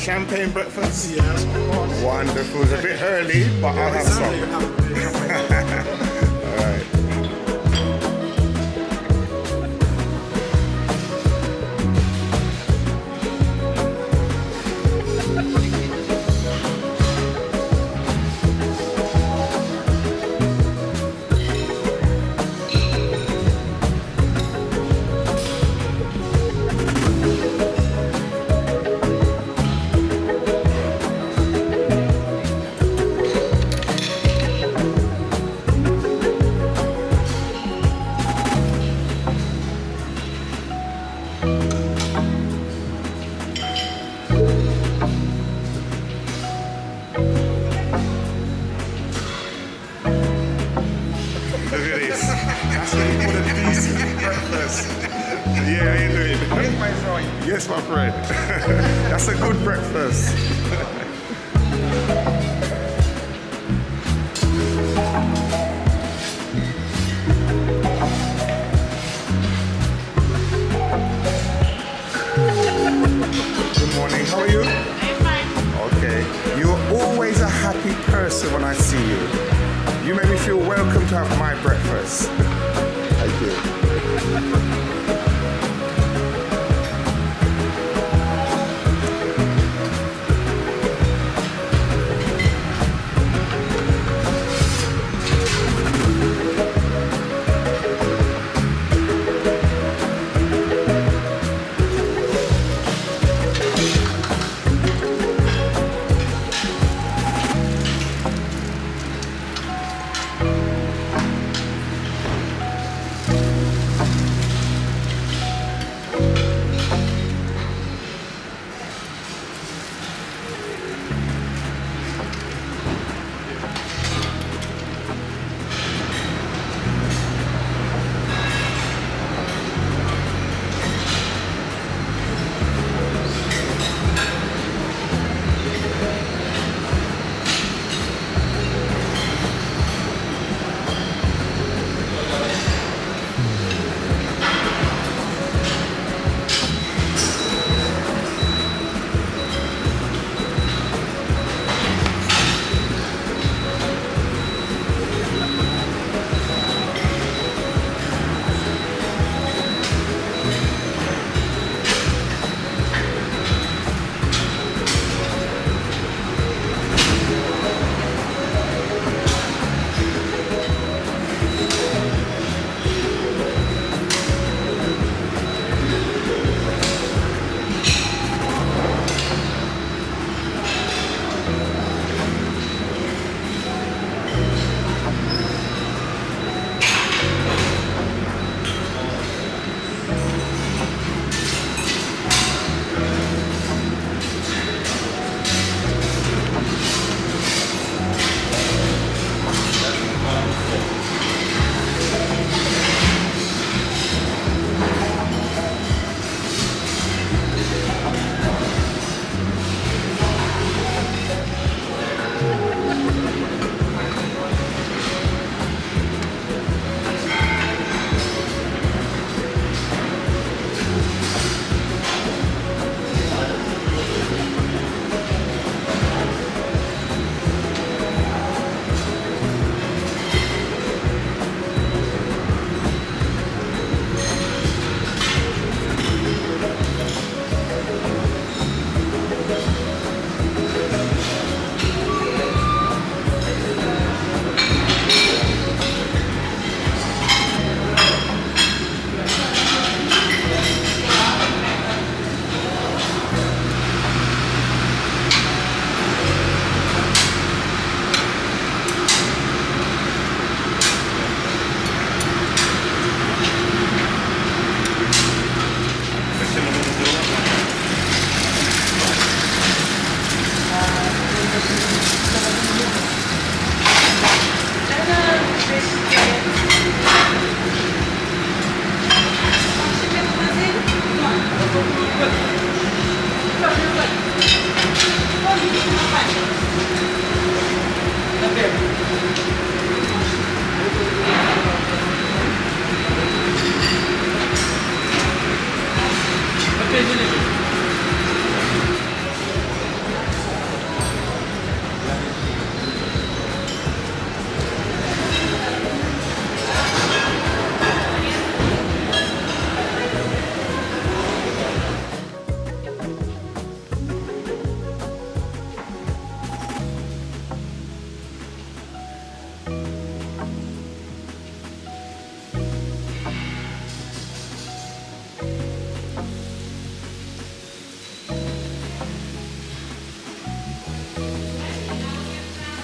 champagne breakfast? Yes, of course. Wonderful. It's a bit early, but I'll have some. Alright. Look at this. That's what you call a decent breakfast. Yeah, how you doing? Yes, my friend. Yes, my friend. That's a good breakfast. Good morning. How are you? I'm fine. Okay. You're always a happy person when I see you. You make me feel welcome to have my breakfast. Thank you.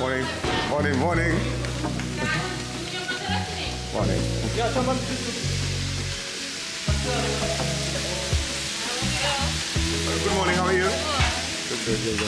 Morning. Morning, morning. Morning. Good morning, how are you? Good.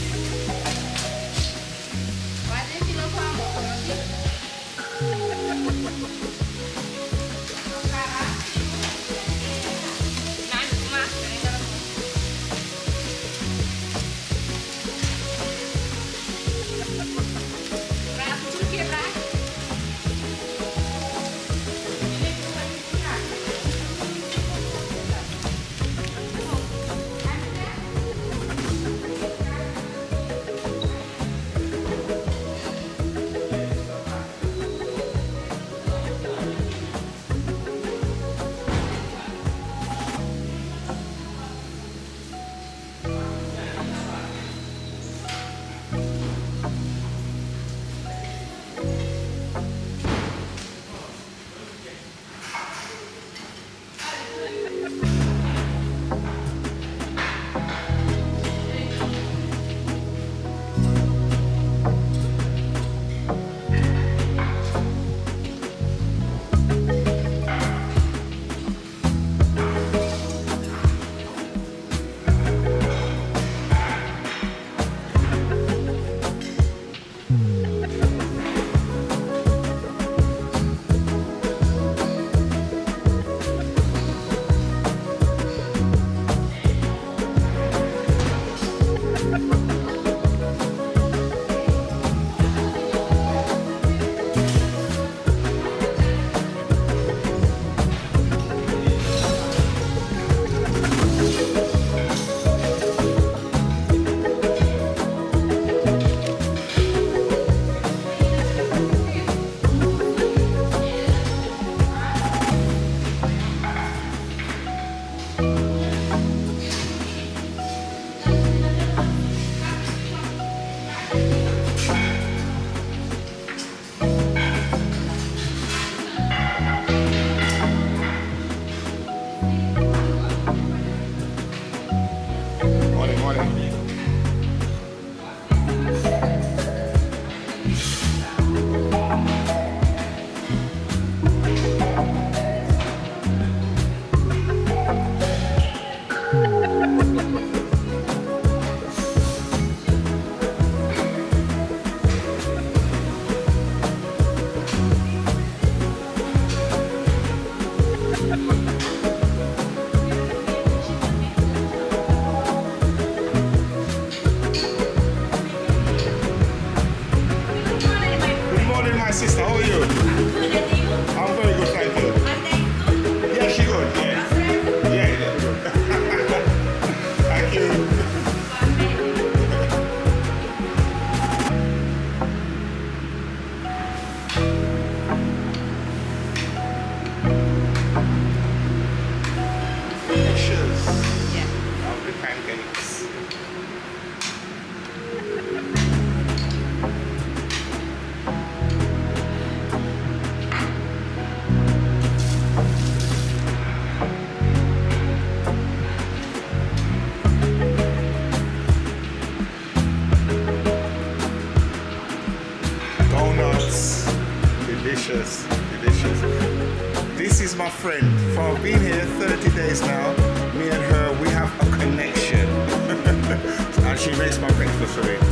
Sister, how are you? I'm very good, thank you. Yeah, she good, yeah. Yeah, good. Thank you. Delicious. Yeah. Lovely pancakes. Delicious, delicious. This is my friend. For being here 30 days now, me and her, we have a connection. And she makes my breakfast for me.